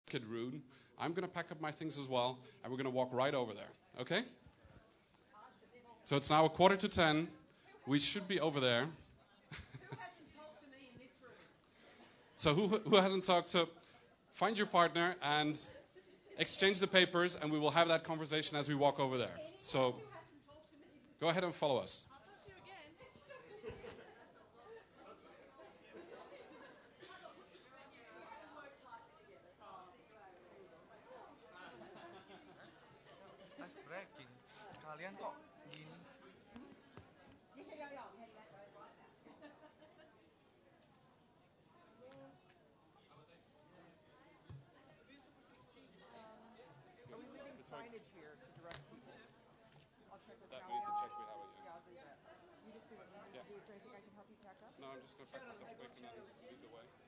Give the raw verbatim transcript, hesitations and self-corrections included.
Kid Rude. I'm going to pack up my things as well, and we're going to walk right over there. Okay? So it's now a quarter to ten. We should be over there. Who hasn't talked to me in this room? So who who hasn't talked? So find your partner and exchange the papers, and we will have that conversation as we walk over there. So go ahead and follow us. I'll talk to you again. Mas breaking. Kalian kok gini sih? Are we leaving signage here to direct people? I'll check with That Callie. we need to check with Howie, yeah. Yeah, I'll leave that. You just do what you need to do. Is there anything I can help you pack up? No, I'm just going to pack this up quick and then lead the way.